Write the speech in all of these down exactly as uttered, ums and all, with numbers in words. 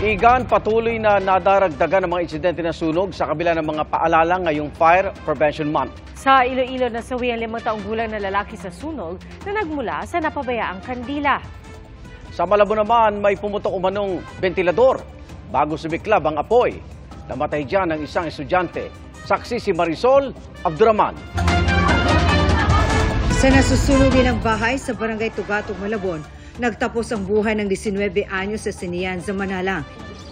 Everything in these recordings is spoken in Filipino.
Igan, patuloy na nadaragdagan ng mga insidente ng sunog sa kabila ng mga paalala ngayong Fire Prevention Month. Sa Iloilo, nasawi ang limang taong gulang na lalaki sa sunog na nagmula sa napabayaang kandila. Sa Malabo naman, may pumutok umanong ventilador bago sumiklab ang apoy. Namatay dyan ang isang estudyante. Saksi si Marisol Abduraman. Sa nasusunugin ng bahay sa Barangay Tugatog, Malabon, nagtapos ang buhay ng labing dalawang anyos sa Sinianza, Manala.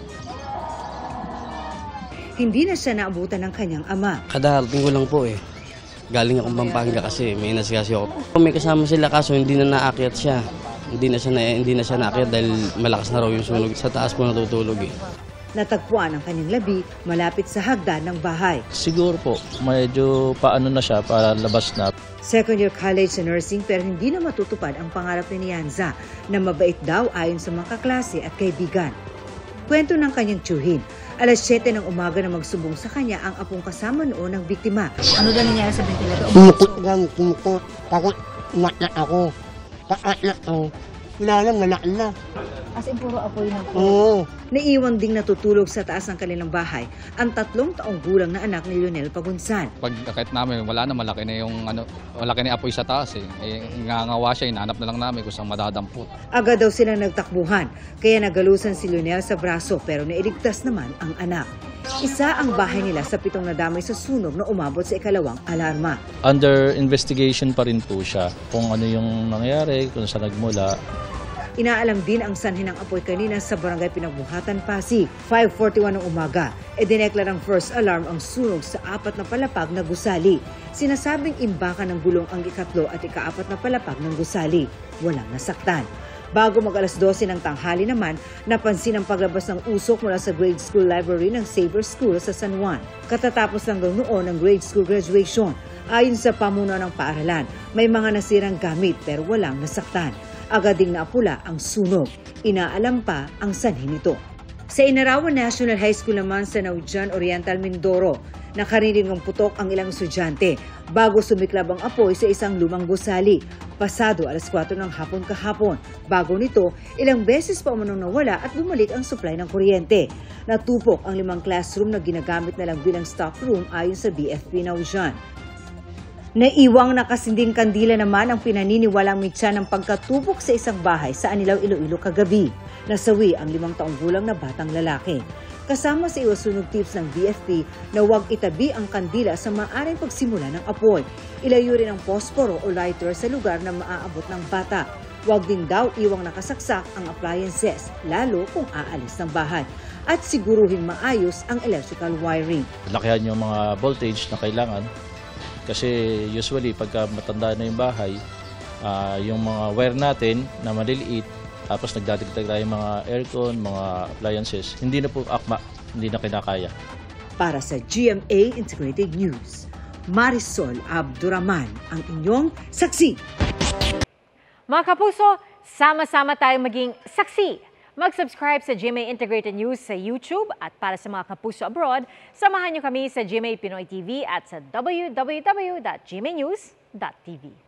Hindi na siya naabutan ng kanyang ama. Kadarating ko lang po eh. Galing akong Pampanga kasi may inasikaso ako. May kasama sila kaso hindi na naakyat siya. Hindi na siya, na, hindi na siya naakyat dahil malakas na raw yung sunog. Sa taas po natutulog eh. Natagpuan ang kanyang labi malapit sa hagdan ng bahay. Siguro po, medyo paano na siya para labas na. Second year college sa nursing pero hindi na matutupad ang pangarap ni Nianza na mabait daw ayon sa mga kaklase at kaibigan. Kwento ng kanyang tiyuhin, alas siyete ng umaga na magsumbong sa kanya ang apong kasama noon ng biktima. Ano daw nangyari sa ventilador? Kumukot lang, kumukot. Takot, nakit ako. Takot ako. Wala lang, nalakin na. As in, puro apoy na po. Oo. Naiwang ding natutulog sa taas ng kanilang bahay ang tatlong taong gulang na anak ni Lionel Pagunsan. Pag akit namin, wala na, malaki na yung ano, malaki na apoy sa taas eh. eh ngangawa siya, hinahanap na lang namin kung saan madadampot. Agad daw silang nagtakbuhan, kaya nagalusan si Lionel sa braso pero nailigtas naman ang anak. Isa ang bahay nila sa pitong nadamay sa sunog na umabot sa ikalawang alarma. Under investigation pa rin po siya kung ano yung nangyari, kung saan nagmula. Inaalam din ang sanhi ng apoy kanina sa Barangay Pinagbuhatan, Pasig. five forty-one ng umaga, e dineklarang first alarm ang sunog sa apat na palapag na gusali. Sinasabing imbakan ng gulong ang ikatlo at ikaapat na palapag ng gusali. Walang nasaktan. Bago mag alas dose ng tanghali naman, napansin ang paglabas ng usok mula sa grade school library ng Saber School sa San Juan. Katatapos lang daw noon ng grade school graduation. Ayon sa pamunuan ng paaralan, may mga nasirang gamit pero walang nasaktan. Agad ding naapula ang sunog. Inaalam pa ang sanhi nito. Sa Inarawan National High School naman sa Naujan Oriental, Mindoro, nakarinig ng putok ang ilang estudyante bago sumiklab ang apoy sa isang lumang gusali. Pasado alas kwatro ng hapon kahapon. Bago nito, ilang beses pa umanong nawala at bumalik ang supply ng kuryente. Natupok ang limang classroom na ginagamit na lang bilang stock room ayon sa B F P Naujan. Naiwang nakasinding kandila naman ang pinaniniwalang mitya ng pagkatupok sa isang bahay sa Anilaw, Iloilo kagabi. Nasawi ang limang taong gulang na batang lalaki. Kasama sa iwasunog tips ng B F P na huwag itabi ang kandila sa maaaring pagsimula ng apoy. Ilayo rin ang posporo o lighter sa lugar na maaabot ng bata. Huwag din daw iwang nakasaksak ang appliances, lalo kung aalis ng bahay. At siguruhin maayos ang electrical wiring. Lakihan yung mga voltage na kailangan. Kasi usually pagka matanda na yung bahay, uh, yung mga wire natin na maliliit, tapos nagdadagdag tayo yung mga aircon, mga appliances, hindi na po akma, hindi na kinakaya. Para sa G M A Integrated News, Marisol Abduraman, ang inyong saksi. Mga kapuso, sama-sama tayong maging saksi. Mag-subscribe sa G M A Integrated News sa YouTube at para sa mga kapuso abroad, samahan niyo kami sa G M A Pinoy T V at sa w w w dot g m a news dot t v.